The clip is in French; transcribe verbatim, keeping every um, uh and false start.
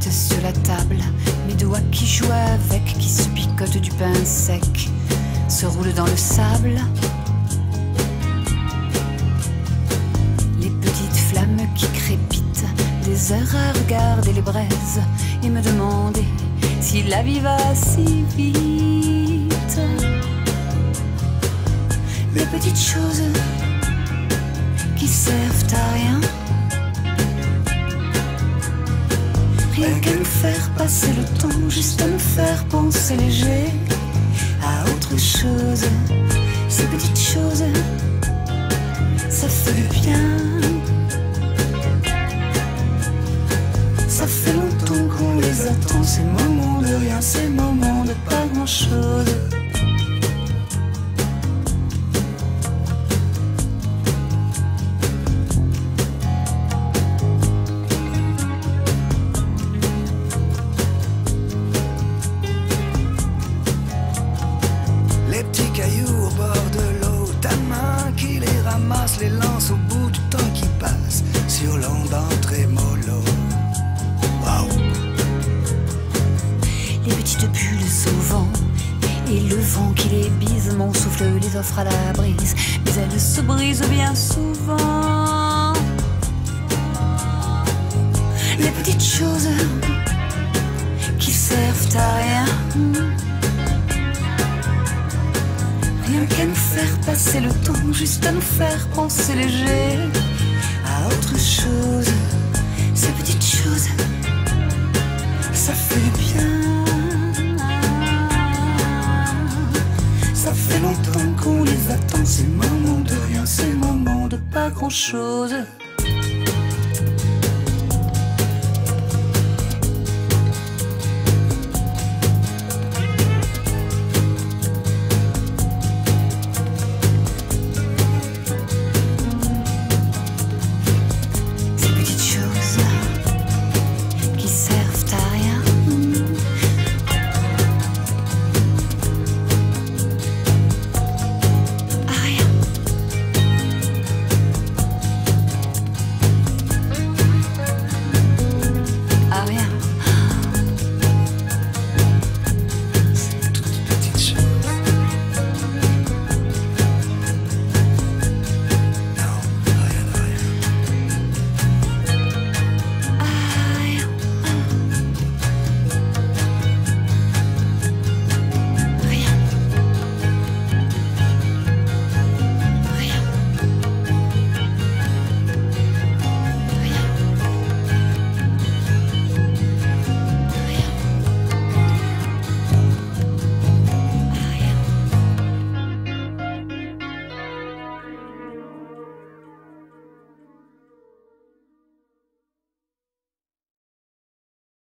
frites sur la table, mes doigts qui jouent avec, qui se picotent du pain sec, se roulent dans le sable. Les petites flammes qui crépitent, des heures à regarder les braises et me demander si la vie va si vite. Les petites choses qui servent à rien, rien qu'à nous faire passer le temps, juste à nous faire penser léger à autre chose. Ces petites choses, ça fait du bien. Ça fait longtemps qu'on les attend, ces moments de rien, ces moments de pas grand chose. Les petits cailloux au bord de l'eau, ta main qui les ramasse, les lance au bout du temps qui passe sur l'onde d'un trémolo. Waouh! Les petites bulles au vent et le vent qui les bise, mon souffle les offre à la brise, mais elles se brisent bien souvent. Les petites choses qui servent à rien, rien qu'à nous faire passer le temps, juste à nous faire penser léger à autre chose. Ces petites choses, ça fait du bien. Ça fait longtemps qu'on les attend, ces moments de rien, ces moments de pas grand chose.